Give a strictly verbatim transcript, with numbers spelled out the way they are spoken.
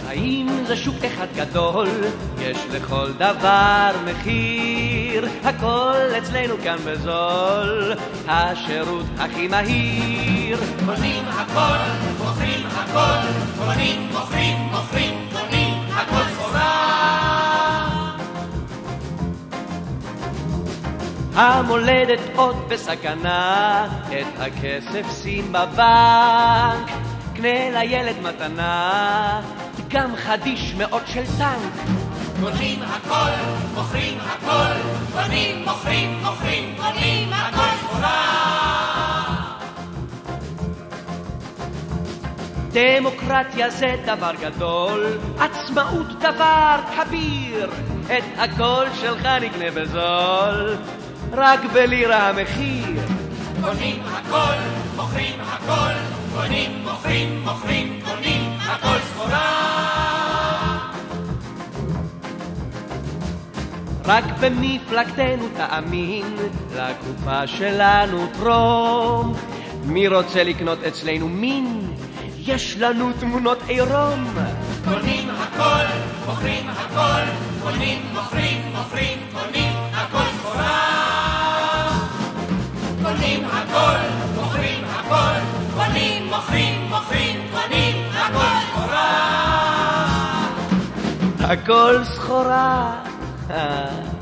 האם זה שוק אחד גדול, יש לכל דבר מחיר, הכל אצלנו כאן בזול, השירות הכי מהיר. קונים הכל, מוכרים הכל, קונים, מוכרים, מוכרים, קונים, הכל סחורה. המולדת עוד בסכנה, את הכסף שים בבנק, קנה לילד מתנה, גם חדיש מאוד של טנק. קונים הכל, מוכרים הכל, קונים, מוכרים, מוכרים, קונים, הכל סחורה. דמוקרטיה זה דבר גדול, עצמאות דבר כביר, את הכל שלך נקנה בזול, רק בלירה המחיר. קונים הכל, מוכרים הכל, קונים, מוכרים, מוכרים, קונים, הכל סחורה. רק במפלגתנו תאמין, לקופה שלנו תרום, מי רוצה לקנות אצלנו מין? יש לנו תמונות עירום. קונים הכל, מוכרים הכל, קונים, מוכרים, מוכרים, קונים, הכל סחורה. קונים הכל, מוכרים הכל, קונים, מוכרים, מוכרים, קונים, הכל סחורה. הכל סחורה.